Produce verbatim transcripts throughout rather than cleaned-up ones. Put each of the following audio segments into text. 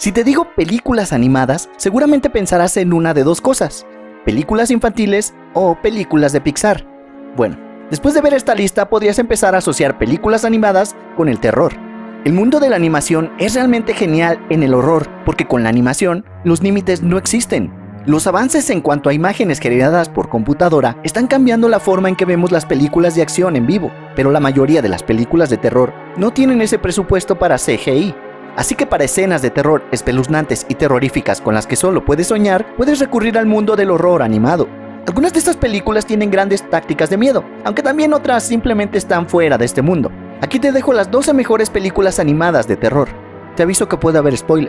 Si te digo películas animadas, seguramente pensarás en una de dos cosas: películas infantiles o películas de Pixar. Bueno, después de ver esta lista podrías empezar a asociar películas animadas con el terror. El mundo de la animación es realmente genial en el horror, porque con la animación los límites no existen. Los avances en cuanto a imágenes generadas por computadora están cambiando la forma en que vemos las películas de acción en vivo, pero la mayoría de las películas de terror no tienen ese presupuesto para C G I. Así que para escenas de terror espeluznantes y terroríficas con las que solo puedes soñar, puedes recurrir al mundo del horror animado. Algunas de estas películas tienen grandes tácticas de miedo, aunque también otras simplemente están fuera de este mundo. Aquí te dejo las doce mejores películas animadas de terror. Te aviso que puede haber spoiler.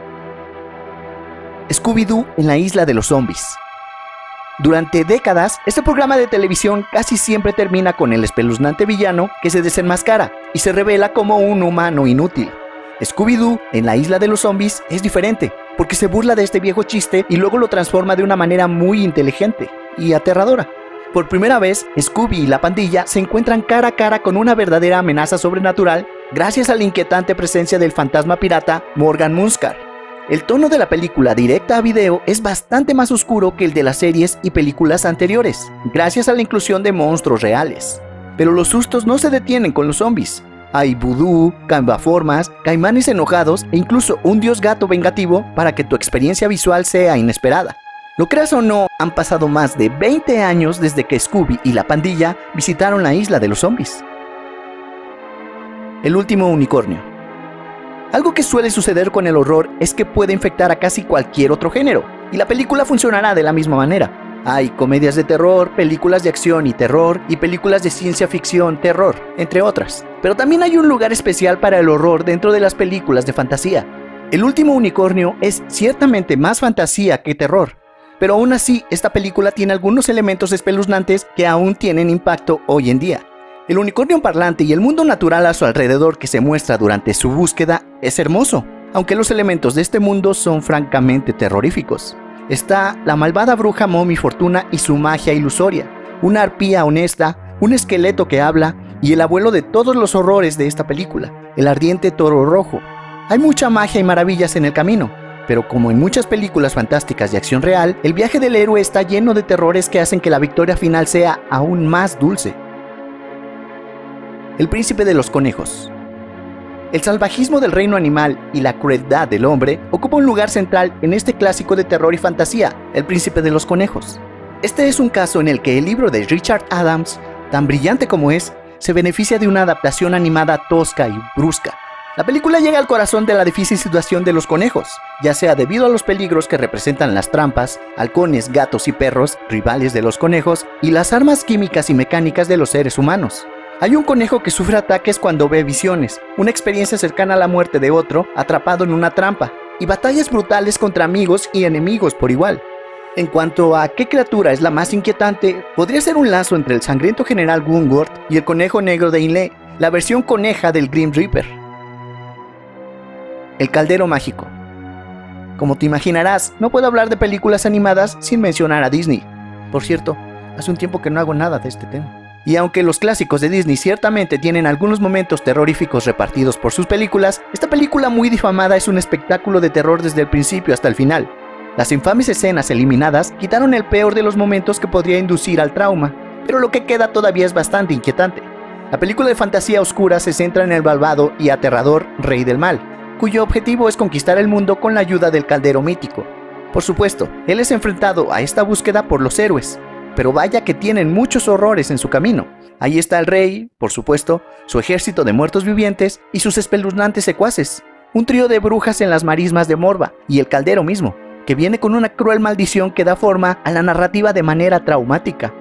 Scooby-Doo en la isla de los zombies. Durante décadas, este programa de televisión casi siempre termina con el espeluznante villano que se desenmascara y se revela como un humano inútil. Scooby-Doo en la isla de los zombies es diferente, porque se burla de este viejo chiste y luego lo transforma de una manera muy inteligente y aterradora. Por primera vez, Scooby y la pandilla se encuentran cara a cara con una verdadera amenaza sobrenatural gracias a la inquietante presencia del fantasma pirata Morgan Munscar. El tono de la película directa a video es bastante más oscuro que el de las series y películas anteriores, gracias a la inclusión de monstruos reales. Pero los sustos no se detienen con los zombies. Hay vudú, cambaformas, caimanes enojados e incluso un dios gato vengativo para que tu experiencia visual sea inesperada. Lo creas o no, han pasado más de veinte años desde que Scooby y la pandilla visitaron la isla de los zombies. El último unicornio. Algo que suele suceder con el horror es que puede infectar a casi cualquier otro género, y la película funcionará de la misma manera. Hay comedias de terror, películas de acción y terror, y películas de ciencia ficción, terror, entre otras. Pero también hay un lugar especial para el horror dentro de las películas de fantasía. El último unicornio es ciertamente más fantasía que terror, pero aún así esta película tiene algunos elementos espeluznantes que aún tienen impacto hoy en día. El unicornio parlante y el mundo natural a su alrededor que se muestra durante su búsqueda es hermoso, aunque los elementos de este mundo son francamente terroríficos. Está la malvada bruja Mommy Fortuna y su magia ilusoria, una arpía honesta, un esqueleto que habla y el abuelo de todos los horrores de esta película, el ardiente toro rojo. Hay mucha magia y maravillas en el camino, pero como en muchas películas fantásticas de acción real, el viaje del héroe está lleno de terrores que hacen que la victoria final sea aún más dulce. El príncipe de los conejos. El salvajismo del reino animal y la crueldad del hombre ocupa un lugar central en este clásico de terror y fantasía, El príncipe de los conejos. Este es un caso en el que el libro de Richard Adams, tan brillante como es, se beneficia de una adaptación animada tosca y brusca. La película llega al corazón de la difícil situación de los conejos, ya sea debido a los peligros que representan las trampas, halcones, gatos y perros, rivales de los conejos, y las armas químicas y mecánicas de los seres humanos. Hay un conejo que sufre ataques cuando ve visiones, una experiencia cercana a la muerte de otro atrapado en una trampa, y batallas brutales contra amigos y enemigos por igual. En cuanto a qué criatura es la más inquietante, podría ser un lazo entre el sangriento general Woundwort y el conejo negro de Inle, la versión coneja del Grim Reaper. El caldero mágico. Como te imaginarás, no puedo hablar de películas animadas sin mencionar a Disney. Por cierto, hace un tiempo que no hago nada de este tema. Y aunque los clásicos de Disney ciertamente tienen algunos momentos terroríficos repartidos por sus películas, esta película muy difamada es un espectáculo de terror desde el principio hasta el final. Las infames escenas eliminadas quitaron el peor de los momentos que podría inducir al trauma, pero lo que queda todavía es bastante inquietante. La película de fantasía oscura se centra en el malvado y aterrador Rey del Mal, cuyo objetivo es conquistar el mundo con la ayuda del caldero mítico. Por supuesto, él es enfrentado a esta búsqueda por los héroes, pero vaya que tienen muchos horrores en su camino. Ahí está el rey, por supuesto, su ejército de muertos vivientes y sus espeluznantes secuaces, un trío de brujas en las marismas de Morva y el caldero mismo, que viene con una cruel maldición que da forma a la narrativa de manera traumática.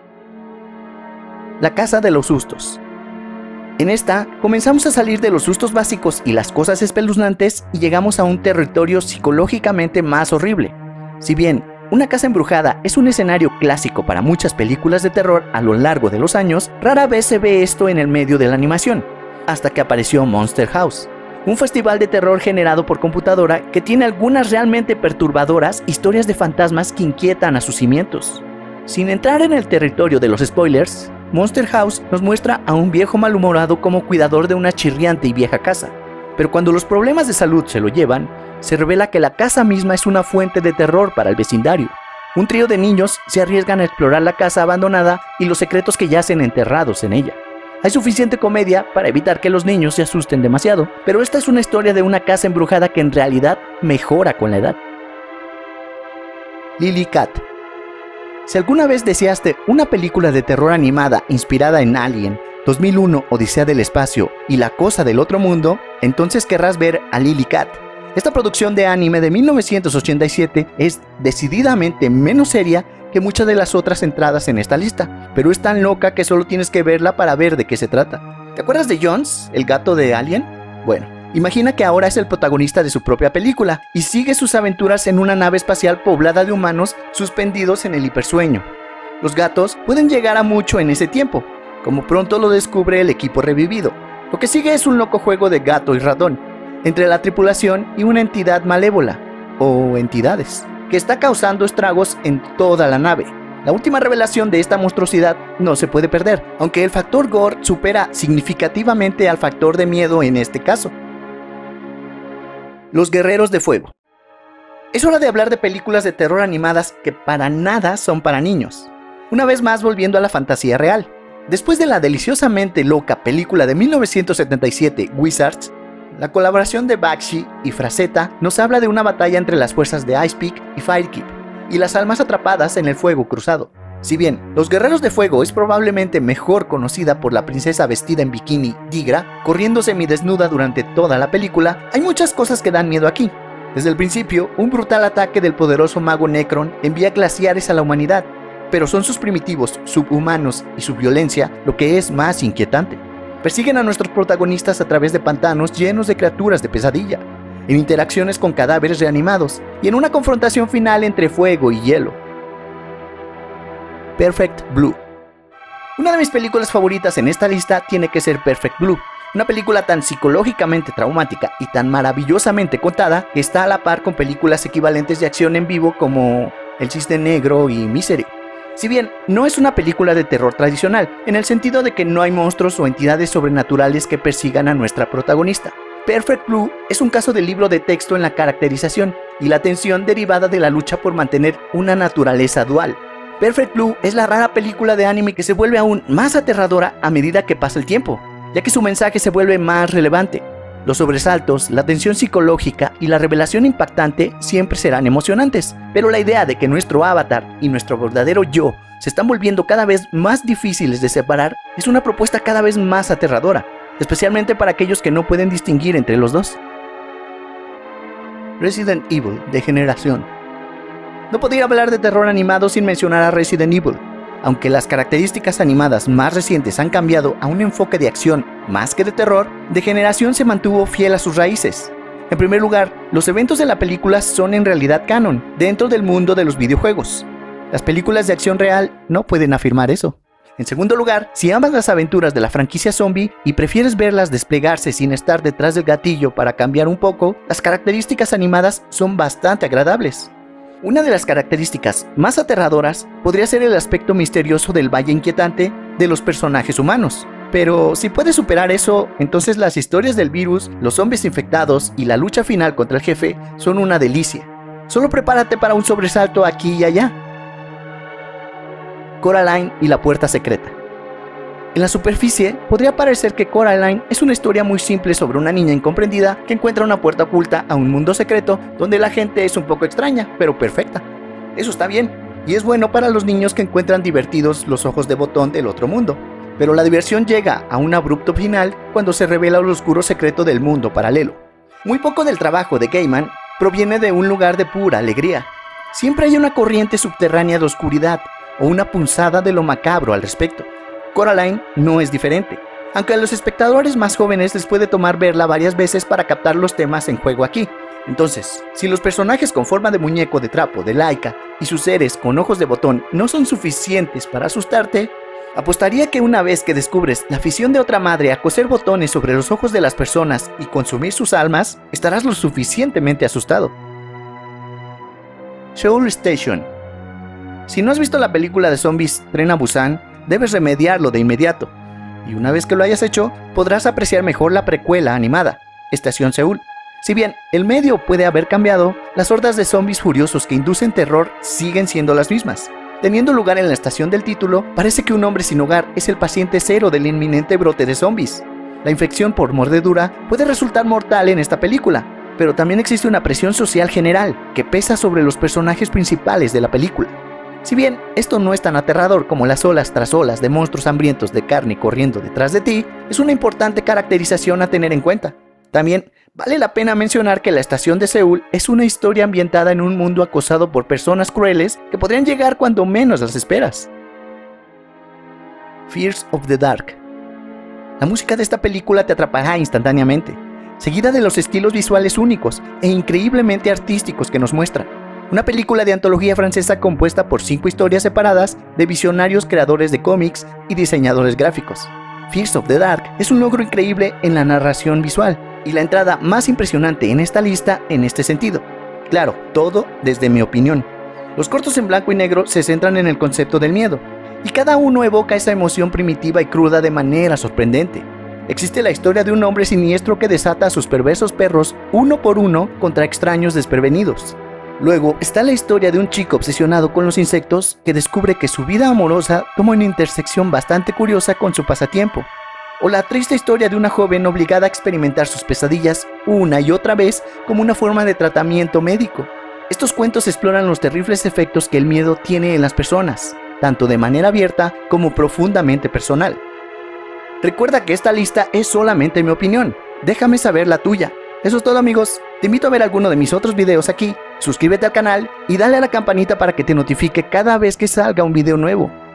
La casa de los sustos. En esta, comenzamos a salir de los sustos básicos y las cosas espeluznantes y llegamos a un territorio psicológicamente más horrible. Si bien una casa embrujada es un escenario clásico para muchas películas de terror a lo largo de los años, rara vez se ve esto en el medio de la animación, hasta que apareció Monster House, un festival de terror generado por computadora que tiene algunas realmente perturbadoras historias de fantasmas que inquietan a sus cimientos. Sin entrar en el territorio de los spoilers, Monster House nos muestra a un viejo malhumorado como cuidador de una chirriante y vieja casa, pero cuando los problemas de salud se lo llevan, se revela que la casa misma es una fuente de terror para el vecindario. Un trío de niños se arriesgan a explorar la casa abandonada y los secretos que yacen enterrados en ella. Hay suficiente comedia para evitar que los niños se asusten demasiado, pero esta es una historia de una casa embrujada que en realidad mejora con la edad. Lily Cat. Si alguna vez deseaste una película de terror animada inspirada en Alien, dos mil uno Odisea del Espacio y La Cosa del Otro Mundo, entonces querrás ver a Lily Cat. Esta producción de anime de mil novecientos ochenta y siete es decididamente menos seria que muchas de las otras entradas en esta lista, pero es tan loca que solo tienes que verla para ver de qué se trata. ¿Te acuerdas de Jones, el gato de Alien? Bueno, imagina que ahora es el protagonista de su propia película y sigue sus aventuras en una nave espacial poblada de humanos suspendidos en el hipersueño. Los gatos pueden llegar a mucho en ese tiempo, como pronto lo descubre el equipo revivido. Lo que sigue es un loco juego de gato y ratón entre la tripulación y una entidad malévola, o entidades, que está causando estragos en toda la nave. La última revelación de esta monstruosidad no se puede perder, aunque el factor gore supera significativamente al factor de miedo en este caso. Los Guerreros de Fuego. Es hora de hablar de películas de terror animadas que para nada son para niños. Una vez más volviendo a la fantasía real. Después de la deliciosamente loca película de mil novecientos setenta y siete, Wizards, la colaboración de Bakshi y Frazetta nos habla de una batalla entre las fuerzas de Ice Peak y Firekeep y las almas atrapadas en el fuego cruzado. Si bien Los Guerreros de Fuego es probablemente mejor conocida por la princesa vestida en bikini, Tigra, corriendo semidesnuda durante toda la película, hay muchas cosas que dan miedo aquí. Desde el principio, un brutal ataque del poderoso mago Necron envía glaciares a la humanidad, pero son sus primitivos, subhumanos y su violencia lo que es más inquietante. Persiguen a nuestros protagonistas a través de pantanos llenos de criaturas de pesadilla, en interacciones con cadáveres reanimados y en una confrontación final entre fuego y hielo. Perfect Blue. Una de mis películas favoritas en esta lista tiene que ser Perfect Blue, una película tan psicológicamente traumática y tan maravillosamente contada que está a la par con películas equivalentes de acción en vivo como El Cisne Negro y Misery. Si bien no es una película de terror tradicional, en el sentido de que no hay monstruos o entidades sobrenaturales que persigan a nuestra protagonista. Perfect Blue es un caso de libro de texto en la caracterización y la tensión derivada de la lucha por mantener una naturaleza dual. Perfect Blue es la rara película de anime que se vuelve aún más aterradora a medida que pasa el tiempo, ya que su mensaje se vuelve más relevante. Los sobresaltos, la tensión psicológica y la revelación impactante siempre serán emocionantes, pero la idea de que nuestro avatar y nuestro verdadero yo se están volviendo cada vez más difíciles de separar es una propuesta cada vez más aterradora, especialmente para aquellos que no pueden distinguir entre los dos. Resident Evil de generación. No podría hablar de terror animado sin mencionar a Resident Evil. Aunque las características animadas más recientes han cambiado a un enfoque de acción más que de terror, de generación se mantuvo fiel a sus raíces. En primer lugar, los eventos de la película son en realidad canon, dentro del mundo de los videojuegos. Las películas de acción real no pueden afirmar eso. En segundo lugar, si amas las aventuras de la franquicia zombie y prefieres verlas desplegarse sin estar detrás del gatillo para cambiar un poco, las características animadas son bastante agradables. Una de las características más aterradoras podría ser el aspecto misterioso del valle inquietante de los personajes humanos. Pero si puedes superar eso, entonces las historias del virus, los zombies infectados y la lucha final contra el jefe son una delicia. Solo prepárate para un sobresalto aquí y allá. Coraline y la puerta secreta. En la superficie, podría parecer que Coraline es una historia muy simple sobre una niña incomprendida que encuentra una puerta oculta a un mundo secreto donde la gente es un poco extraña, pero perfecta. Eso está bien, y es bueno para los niños que encuentran divertidos los ojos de botón del otro mundo. Pero la diversión llega a un abrupto final cuando se revela el oscuro secreto del mundo paralelo. Muy poco del trabajo de Gaiman proviene de un lugar de pura alegría. Siempre hay una corriente subterránea de oscuridad o una punzada de lo macabro al respecto. Coraline no es diferente, aunque a los espectadores más jóvenes les puede tomar verla varias veces para captar los temas en juego aquí. Entonces, si los personajes con forma de muñeco de trapo de Laika y sus seres con ojos de botón no son suficientes para asustarte, apostaría que una vez que descubres la afición de otra madre a coser botones sobre los ojos de las personas y consumir sus almas, estarás lo suficientemente asustado. Seoul Station. Si no has visto la película de zombies Tren a Busan, debes remediarlo de inmediato, y una vez que lo hayas hecho, podrás apreciar mejor la precuela animada, Estación Seúl. Si bien el medio puede haber cambiado, las hordas de zombies furiosos que inducen terror siguen siendo las mismas. Teniendo lugar en la estación del título, parece que un hombre sin hogar es el paciente cero del inminente brote de zombies. La infección por mordedura puede resultar mortal en esta película, pero también existe una presión social general que pesa sobre los personajes principales de la película. Si bien esto no es tan aterrador como las olas tras olas de monstruos hambrientos de carne corriendo detrás de ti, es una importante caracterización a tener en cuenta. También vale la pena mencionar que la estación de Seúl es una historia ambientada en un mundo acosado por personas crueles que podrían llegar cuando menos las esperas. Fears of the Dark. La música de esta película te atrapará instantáneamente, seguida de los estilos visuales únicos e increíblemente artísticos que nos muestra. Una película de antología francesa compuesta por cinco historias separadas de visionarios creadores de cómics y diseñadores gráficos. Fears of the Dark es un logro increíble en la narración visual y la entrada más impresionante en esta lista en este sentido. Claro, todo desde mi opinión. Los cortos en blanco y negro se centran en el concepto del miedo, y cada uno evoca esa emoción primitiva y cruda de manera sorprendente. Existe la historia de un hombre siniestro que desata a sus perversos perros uno por uno contra extraños desprevenidos. Luego está la historia de un chico obsesionado con los insectos que descubre que su vida amorosa toma una intersección bastante curiosa con su pasatiempo. O la triste historia de una joven obligada a experimentar sus pesadillas una y otra vez como una forma de tratamiento médico. Estos cuentos exploran los terribles efectos que el miedo tiene en las personas, tanto de manera abierta como profundamente personal. Recuerda que esta lista es solamente mi opinión, déjame saber la tuya. Eso es todo, amigos, te invito a ver alguno de mis otros videos aquí, suscríbete al canal y dale a la campanita para que te notifique cada vez que salga un video nuevo.